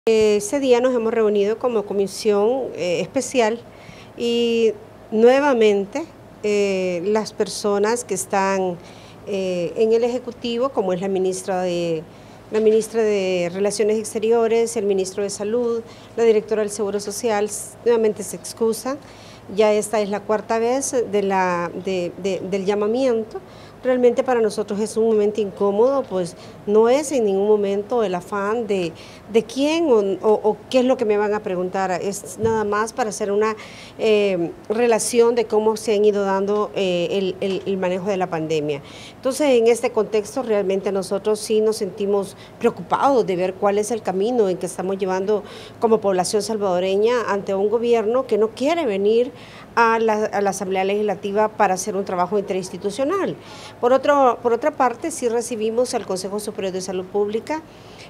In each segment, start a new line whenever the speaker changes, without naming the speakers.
Ese día nos hemos reunido como comisión especial y nuevamente las personas que están en el Ejecutivo, como es la ministra de Relaciones Exteriores, el ministro de Salud, la directora del Seguro Social, nuevamente se excusan. Ya esta es la cuarta vez del llamamiento. Realmente para nosotros es un momento incómodo, pues no es en ningún momento el afán de quién o qué es lo que me van a preguntar, es nada más para hacer una relación de cómo se han ido dando el manejo de la pandemia. Entonces, en este contexto realmente nosotros sí nos sentimos preocupados de ver cuál es el camino en que estamos llevando como población salvadoreña ante un gobierno que no quiere venir a la Asamblea Legislativa para hacer un trabajo interinstitucional. Por otra parte, sí recibimos al Consejo Superior de Salud Pública,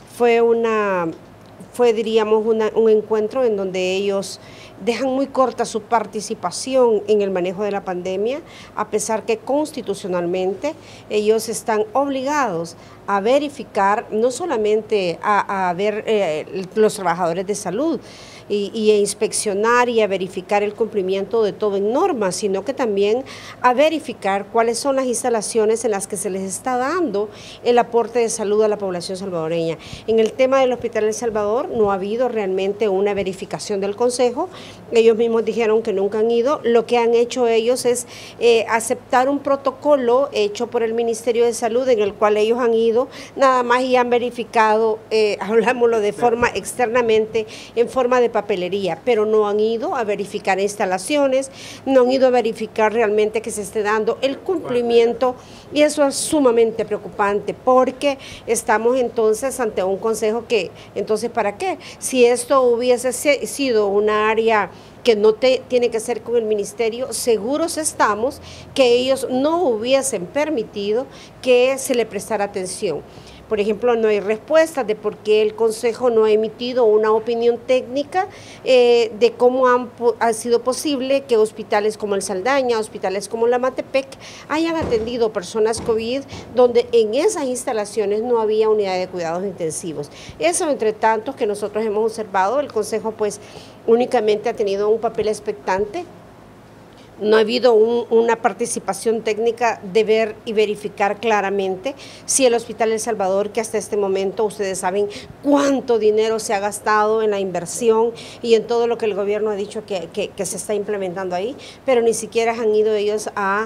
diríamos, un encuentro en donde ellos dejan muy corta su participación en el manejo de la pandemia, a pesar que constitucionalmente ellos están obligados a verificar, no solamente a ver los trabajadores de salud y a inspeccionar y a verificar el cumplimiento de todo en normas, sino que también a verificar cuáles son las instalaciones en las que se les está dando el aporte de salud a la población salvadoreña. En el tema del Hospital El Salvador no ha habido realmente una verificación del Consejo. Ellos mismos dijeron que nunca han ido. Lo que han hecho ellos es aceptar un protocolo hecho por el Ministerio de Salud en el cual ellos han ido nada más y han verificado, hablámoslo de forma externamente, en forma de papelería, pero no han ido a verificar instalaciones, no han ido a verificar realmente que se esté dando el cumplimiento, y eso es sumamente preocupante porque estamos entonces ante un consejo que, entonces, ¿para qué? Si esto hubiese sido una área que no tiene que ser con el ministerio, seguros estamos que ellos no hubiesen permitido que se le prestara atención. Por ejemplo, no hay respuestas de por qué el Consejo no ha emitido una opinión técnica de cómo ha sido posible que hospitales como el Saldaña, hospitales como la Matepec, hayan atendido personas COVID, donde en esas instalaciones no había unidad de cuidados intensivos. Eso, entre tantos que nosotros hemos observado, el Consejo pues únicamente ha tenido un papel expectante. No ha habido una participación técnica de ver y verificar claramente si el Hospital El Salvador, que hasta este momento ustedes saben cuánto dinero se ha gastado en la inversión y en todo lo que el gobierno ha dicho que se está implementando ahí, pero ni siquiera han ido ellos a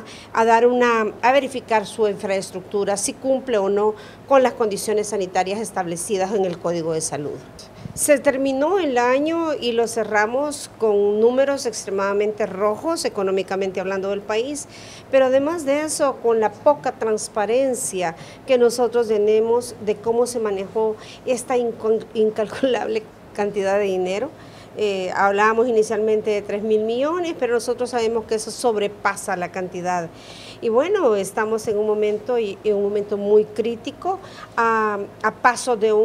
verificar su infraestructura, si cumple o no con las condiciones sanitarias establecidas en el Código de Salud. Se terminó el año y lo cerramos con números extremadamente rojos, económicamente hablando del país, pero además de eso, con la poca transparencia que nosotros tenemos de cómo se manejó esta incalculable cantidad de dinero. Hablábamos inicialmente de 3.000 millones, pero nosotros sabemos que eso sobrepasa la cantidad. Y bueno, estamos en un momento muy crítico, a paso de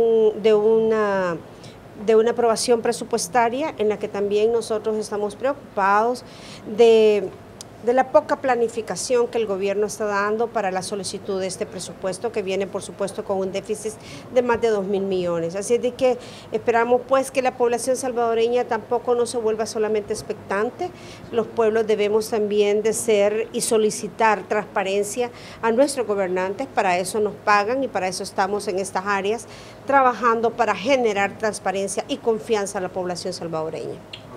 una aprobación presupuestaria en la que también nosotros estamos preocupados de la poca planificación que el gobierno está dando para la solicitud de este presupuesto, que viene por supuesto con un déficit de más de 2.000 millones. Así es de que esperamos pues que la población salvadoreña tampoco no se vuelva solamente expectante. Los pueblos debemos también de ser y solicitar transparencia a nuestros gobernantes. Para eso nos pagan y para eso estamos en estas áreas trabajando para generar transparencia y confianza a la población salvadoreña.